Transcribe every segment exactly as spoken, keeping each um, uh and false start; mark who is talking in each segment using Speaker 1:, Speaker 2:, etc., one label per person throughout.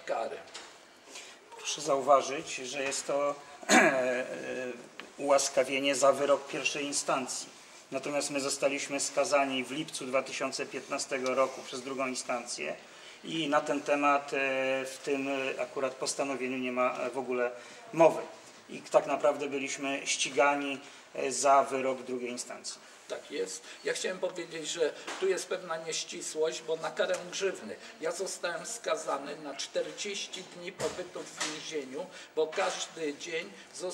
Speaker 1: kary.
Speaker 2: Proszę zauważyć, że jest to ułaskawienie za wyrok pierwszej instancji. Natomiast my zostaliśmy skazani w lipcu dwa tysiące piętnastego roku przez drugą instancję i na ten temat w tym akurat postanowieniu nie ma w ogóle mowy. I tak naprawdę byliśmy ścigani za wyrok drugiej instancji.
Speaker 1: Tak jest. Ja chciałem powiedzieć, że tu jest pewna nieścisłość, bo na karę grzywny ja zostałem skazany na czterdzieści dni pobytu w więzieniu, bo każdy dzień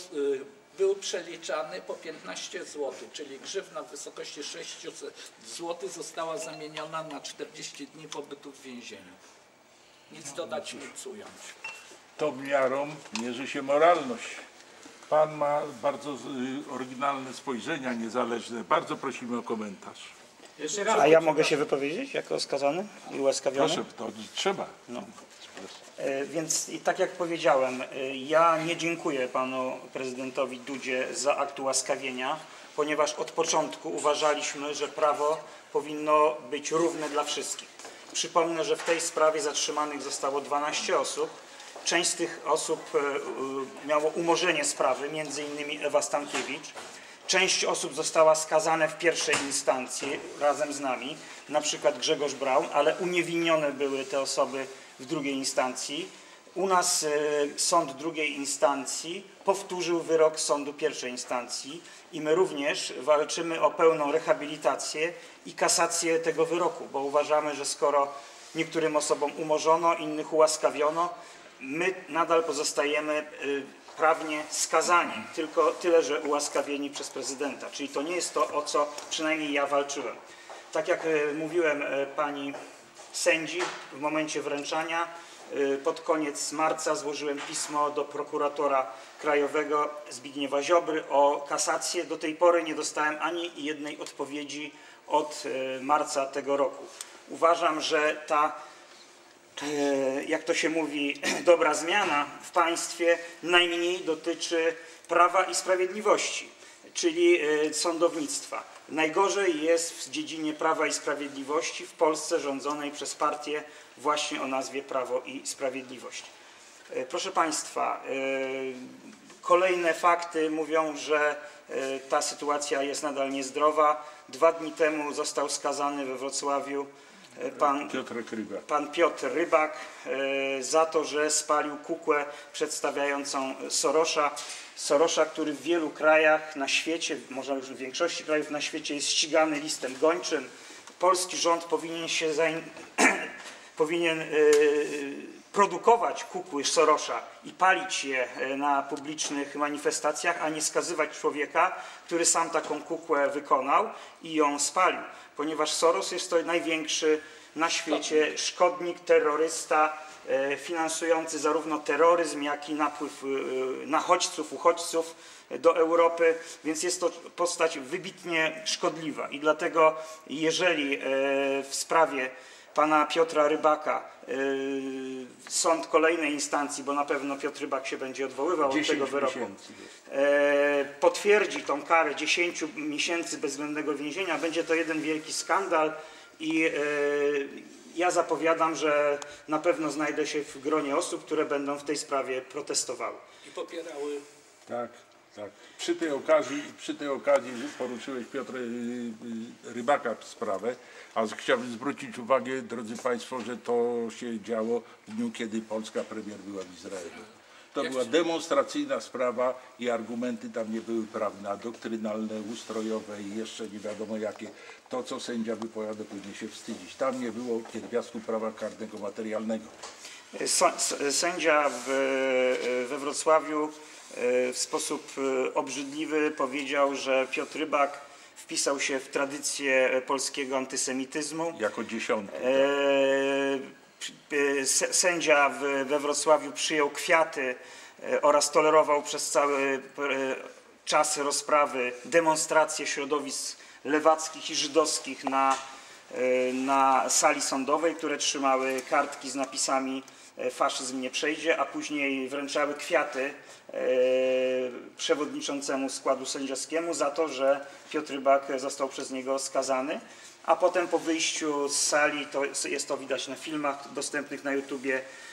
Speaker 1: był przeliczany po piętnaście złotych, czyli grzywna w wysokości sześćset złotych została zamieniona na czterdzieści dni pobytu w więzieniu. Nic dodać, nic ująć.
Speaker 3: Tą miarą mierzy się moralność. Pan ma bardzo oryginalne spojrzenia niezależne. Bardzo prosimy o komentarz.
Speaker 2: A ja mogę się wypowiedzieć jako skazany i ułaskawiony?
Speaker 3: Proszę, to trzeba.
Speaker 2: No. Więc i tak jak powiedziałem, ja nie dziękuję panu prezydentowi Dudzie za akt ułaskawienia, ponieważ od początku uważaliśmy, że prawo powinno być równe dla wszystkich. Przypomnę, że w tej sprawie zatrzymanych zostało dwanaście osób. Część z tych osób miało umorzenie sprawy, między innymi Ewa Stankiewicz. Część osób została skazana w pierwszej instancji razem z nami, na przykład Grzegorz Braun, ale uniewinnione były te osoby w drugiej instancji. U nas sąd drugiej instancji powtórzył wyrok sądu pierwszej instancji i my również walczymy o pełną rehabilitację i kasację tego wyroku, bo uważamy, że skoro niektórym osobom umorzono, innych ułaskawiono, my nadal pozostajemy prawnie skazani, tylko tyle, że ułaskawieni przez prezydenta. Czyli to nie jest to, o co przynajmniej ja walczyłem. Tak jak mówiłem pani sędzi w momencie wręczania, pod koniec marca złożyłem pismo do prokuratora krajowego Zbigniewa Ziobry o kasację. Do tej pory nie dostałem ani jednej odpowiedzi od marca tego roku. Uważam, że ta, jak to się mówi, dobra zmiana w państwie najmniej dotyczy Prawa i Sprawiedliwości, czyli sądownictwa. Najgorzej jest w dziedzinie Prawa i Sprawiedliwości w Polsce rządzonej przez partię właśnie o nazwie Prawo i Sprawiedliwość. Proszę państwa, kolejne fakty mówią, że ta sytuacja jest nadal niezdrowa. Dwa dni temu został skazany we Wrocławiu Pan, pan Piotr Rybak za to, że spalił kukłę przedstawiającą Sorosza. Sorosza, który w wielu krajach na świecie, może już w większości krajów na świecie jest ścigany listem gończym. Polski rząd powinien się zain... powinien yy, produkować kukły Sorosza i palić je na publicznych manifestacjach, a nie skazywać człowieka, który sam taką kukłę wykonał i ją spalił. Ponieważ Soros jest to największy na świecie szkodnik, terrorysta, finansujący zarówno terroryzm, jak i napływ nachodźców, uchodźców do Europy, więc jest to postać wybitnie szkodliwa. I dlatego jeżeli w sprawie pana Piotra Rybaka sąd kolejnej instancji, bo na pewno Piotr Rybak się będzie odwoływał od tego wyroku, potwierdzi tą karę dziesięciu miesięcy bezwzględnego więzienia, będzie to jeden wielki skandal i ja zapowiadam, że na pewno znajdę się w gronie osób, które będą w tej sprawie protestowały.
Speaker 1: I popierały.
Speaker 3: Tak, tak. Przy tej okazji, przy tej okazji poruszyłeś Piotra Rybaka sprawę, a chciałbym zwrócić uwagę, drodzy państwo, że to się działo w dniu, kiedy polska premier była w Izraelu. To była demonstracyjna sprawa i argumenty tam nie były prawne, a doktrynalne, ustrojowe i jeszcze nie wiadomo jakie. To, co sędzia wypowiada, powinien się wstydzić. Tam nie było pierwiastku prawa karnego materialnego.
Speaker 2: Sędzia w, we Wrocławiu w sposób obrzydliwy powiedział, że Piotr Rybak wpisał się w tradycję polskiego antysemityzmu.
Speaker 3: Jako dziesiąty.
Speaker 2: Tak. Sędzia we Wrocławiu przyjął kwiaty oraz tolerował przez cały czas rozprawy demonstracje środowisk lewackich i żydowskich na, na sali sądowej, które trzymały kartki z napisami faszyzm nie przejdzie, a później wręczały kwiaty przewodniczącemu składu sędziowskiemu za to, że Piotr Rybak został przez niego skazany. A potem po wyjściu z sali, to jest to widać na filmach dostępnych na YouTubie,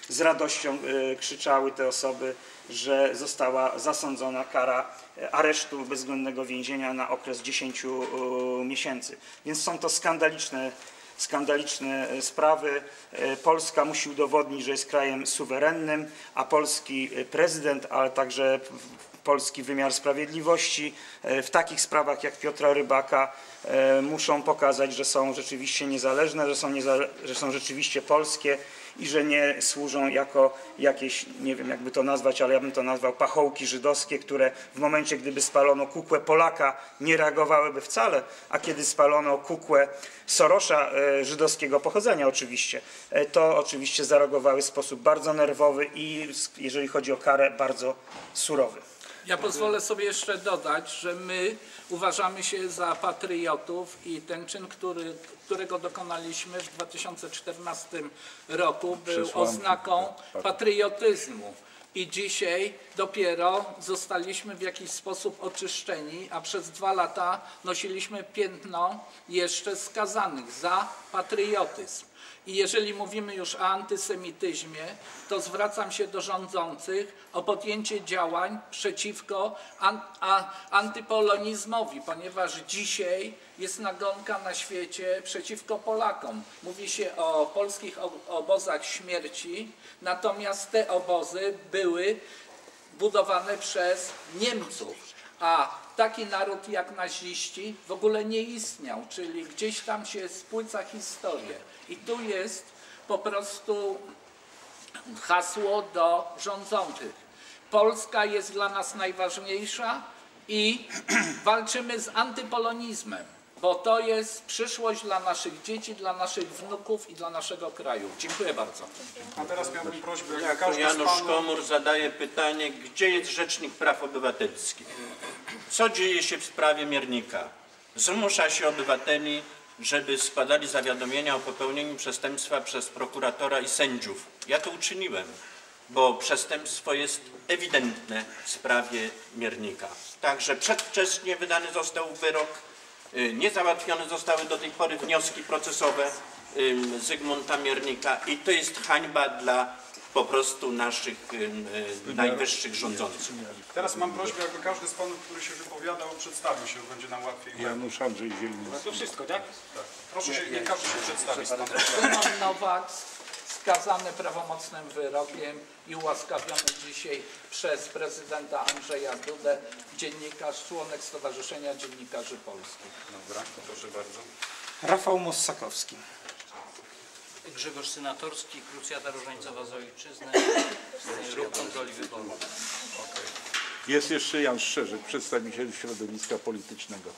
Speaker 2: z radością krzyczały te osoby, że została zasądzona kara aresztu bezwzględnego więzienia na okres dziesięciu miesięcy. Więc są to skandaliczne, skandaliczne sprawy. Polska musi udowodnić, że jest krajem suwerennym, a polski prezydent, ale także polski wymiar sprawiedliwości w takich sprawach jak Piotra Rybaka muszą pokazać, że są rzeczywiście niezależne, że są, niezale że są rzeczywiście polskie i że nie służą jako jakieś, nie wiem jakby to nazwać, ale ja bym to nazwał pachołki żydowskie, które w momencie, gdyby spalono kukłę Polaka, nie reagowałyby wcale, a kiedy spalono kukłę Sorosza, żydowskiego pochodzenia oczywiście, to oczywiście zareagowały w sposób bardzo nerwowy i jeżeli chodzi o karę, bardzo surowy.
Speaker 1: Ja pozwolę sobie jeszcze dodać, że my uważamy się za patriotów i ten czyn, który, którego dokonaliśmy w dwa tysiące czternastym roku, był oznaką patriotyzmu. I dzisiaj dopiero zostaliśmy w jakiś sposób oczyszczeni, a przez dwa lata nosiliśmy piętno jeszcze skazanych za patriotyzm. I jeżeli mówimy już o antysemityzmie, to zwracam się do rządzących o podjęcie działań przeciwko an, a, antypolonizmowi, ponieważ dzisiaj jest nagonka na świecie przeciwko Polakom. Mówi się o polskich obozach śmierci, natomiast te obozy były budowane przez Niemców, a taki naród jak naziści w ogóle nie istniał, czyli gdzieś tam się spłyca historię. I tu jest po prostu hasło do rządzących. Polska jest dla nas najważniejsza i walczymy z antypolonizmem, bo to jest przyszłość dla naszych dzieci, dla naszych wnuków i dla naszego kraju. Dziękuję bardzo.
Speaker 4: A teraz miałbym prośbę, jak
Speaker 5: Jako
Speaker 4: każdy z
Speaker 5: Janusz
Speaker 4: panów...
Speaker 5: Komór zadaje pytanie, gdzie jest Rzecznik Praw Obywatelskich? Co dzieje się w sprawie Miernika? Zmusza się obywateli, żeby składali zawiadomienia o popełnieniu przestępstwa przez prokuratora i sędziów. Ja to uczyniłem, bo przestępstwo jest ewidentne w sprawie Miernika. Także przedwcześnie wydany został wyrok, nie załatwione zostały do tej pory wnioski procesowe Zygmunta Miernika i to jest hańba dla po prostu naszych y, najwyższych rządzących.
Speaker 4: Teraz mam prośbę, jakby każdy z panów, który się wypowiadał, przedstawił się, będzie nam łatwiej.
Speaker 3: Janusz Andrzej Zieliński.
Speaker 4: To wszystko, tak? Tak. Proszę się, niech każdy się przedstawi z panów.
Speaker 1: Szymon Nowak, skazany prawomocnym wyrokiem i ułaskawiony dzisiaj przez prezydenta Andrzeja Dudę, dziennikarz, członek Stowarzyszenia Dziennikarzy Polskich.
Speaker 4: Dobra, proszę bardzo.
Speaker 2: Rafał Mossakowski.
Speaker 6: Grzegorz Synatorski, Krucjata Różańcowa z Ojczyzny, Ruch Kontroli Wyborów.
Speaker 3: Jest jeszcze Jan Szczerzek, przedstawiciel środowiska politycznego.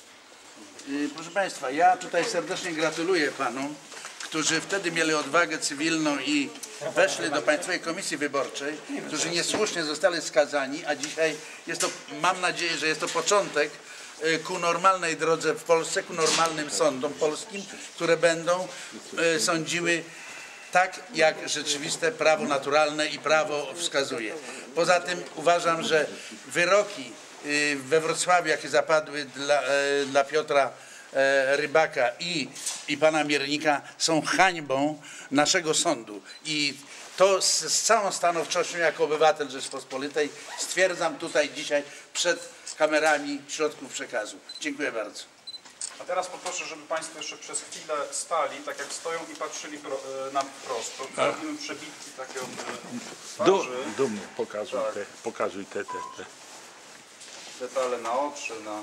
Speaker 7: Proszę Państwa, ja tutaj serdecznie gratuluję Panom, którzy wtedy mieli odwagę cywilną i weszli do Państwowej Komisji Wyborczej, którzy niesłusznie zostali skazani, a dzisiaj jest to, mam nadzieję, że jest to początek ku normalnej drodze w Polsce, ku normalnym sądom polskim, które będą sądziły tak, jak rzeczywiste prawo naturalne i prawo wskazuje. Poza tym uważam, że wyroki we Wrocławiu, jakie zapadły dla, dla Piotra Rybaka i, i pana Miernika, są hańbą naszego sądu. I to z, z całą stanowczością jako obywatel Rzeczpospolitej stwierdzam tutaj dzisiaj przed kamerami środków przekazu. Dziękuję bardzo.
Speaker 4: A teraz poproszę, żeby Państwo jeszcze przez chwilę stali, tak jak stoją i patrzyli pro, na wprost. To zrobimy przebitki takie od twarzy.
Speaker 3: Dumnie, pokazuj
Speaker 4: Tak.
Speaker 3: te, pokazuj te, te, te.
Speaker 4: Detale na oczy, na,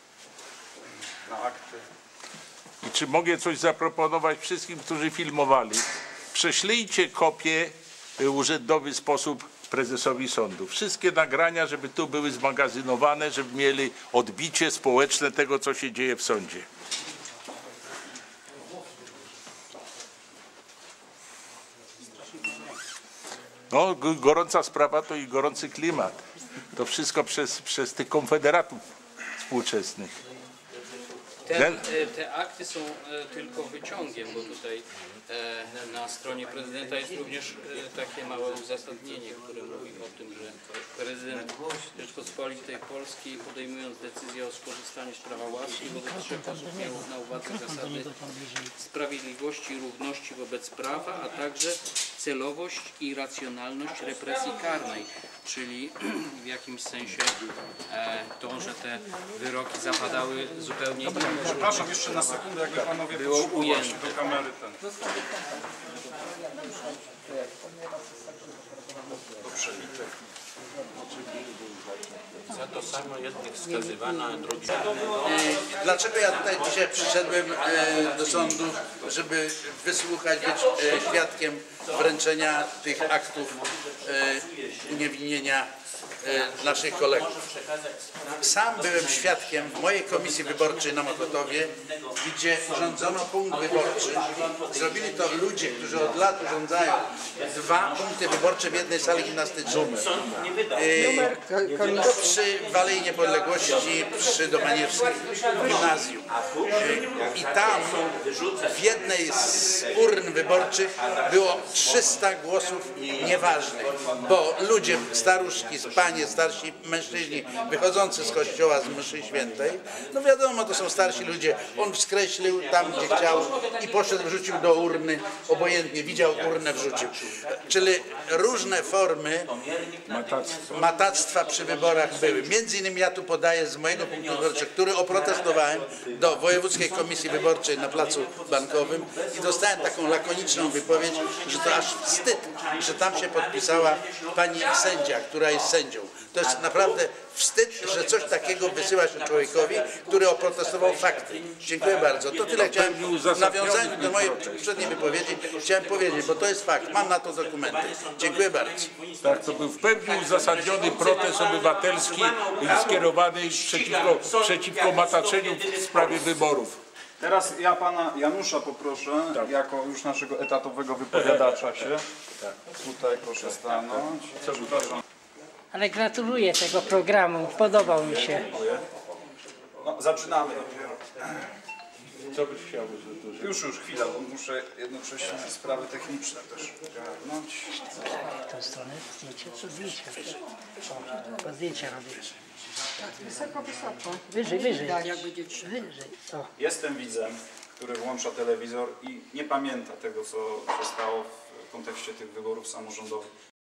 Speaker 4: na akty.
Speaker 3: I czy mogę coś zaproponować wszystkim, którzy filmowali? Prześlijcie kopię w urzędowy sposób prezesowi sądu. Wszystkie nagrania, żeby tu były zmagazynowane, żeby mieli odbicie społeczne tego, co się dzieje w sądzie. No, gorąca sprawa to i gorący klimat. To wszystko przez, przez tych konfederatów współczesnych.
Speaker 6: Te, te akty są tylko wyciągiem, bo tutaj na stronie prezydenta jest również takie małe uzasadnienie, które mówi o tym, że prezydent Rzeczpospolitej Polskiej, podejmując decyzję o skorzystaniu z prawa łaski wobec trzech osób, miał na uwadze zasady sprawiedliwości i równości wobec prawa, a także celowość i racjonalność represji karnej, czyli w jakimś sensie e, to, że te wyroki zapadały zupełnie inne.
Speaker 4: Przepraszam jeszcze na sekundę, jakby panowie
Speaker 6: Było
Speaker 4: potrzebowali
Speaker 6: ujęte.
Speaker 4: do kamery ten. Do przebitych.
Speaker 5: Za to samo jednych skazywano, a drugich.
Speaker 7: Dlaczego ja tutaj dzisiaj przyszedłem e, do sądu, żeby wysłuchać, być e, świadkiem wręczenia tych aktów e, uniewinnienia e, naszych kolegów. Sam byłem świadkiem w mojej komisji wyborczej na Mokotowie, gdzie urządzono punkt wyborczy. Zrobili to ludzie, którzy od lat urządzają dwa punkty wyborcze w jednej sali gimnastycznej. E, przy Walei Niepodległości, przy Domaniewskich gimnazjum. E, I tam w jednej z urn wyborczych było trzysta głosów nieważnych, bo ludzie, staruszki, panie, starsi mężczyźni wychodzący z kościoła, z mszy świętej, no wiadomo, to są starsi ludzie, on skreślił tam, gdzie chciał i poszedł, wrzucił do urny, obojętnie, widział urnę, wrzucił. Czyli różne formy matactwa przy wyborach były. Między innymi ja tu podaję z mojego punktu wyborczego, który oprotestowałem do Wojewódzkiej Komisji Wyborczej na Placu Bankowym i dostałem taką lakoniczną wypowiedź, że to aż wstyd, że tam się podpisała pani sędzia, która jest sędzią. To jest naprawdę wstyd, że coś takiego wysyła się człowiekowi, który oprotestował fakty. Dziękuję bardzo. To tyle chciałem w nawiązaniu do mojej poprzedniej wypowiedzi chciałem powiedzieć, bo to jest fakt. Mam na to dokumenty. Dziękuję bardzo.
Speaker 3: Tak, to był w pełni uzasadniony protest obywatelski skierowany przeciwko, przeciwko mataczeniu w sprawie wyborów.
Speaker 4: Teraz ja pana Janusza poproszę,
Speaker 3: Tak.
Speaker 4: jako już naszego etatowego wypowiadacza się. Tutaj proszę stanąć. Przepraszam.
Speaker 8: Ale gratuluję tego programu, podobał mi się.
Speaker 4: No, zaczynamy.
Speaker 3: Co byś chciał, że to...
Speaker 4: Już, już chwilę, bo muszę jednocześnie sprawy techniczne też ogarnąć.
Speaker 8: W tą stronę zdjęcie, to zdjęcia. O, to zdjęcia robię.
Speaker 9: Wysoko, wysoko.
Speaker 8: Wyżej, wyżej. Wyżej. O.
Speaker 4: Jestem widzem, który włącza telewizor i nie pamięta tego, co się stało w kontekście tych wyborów samorządowych.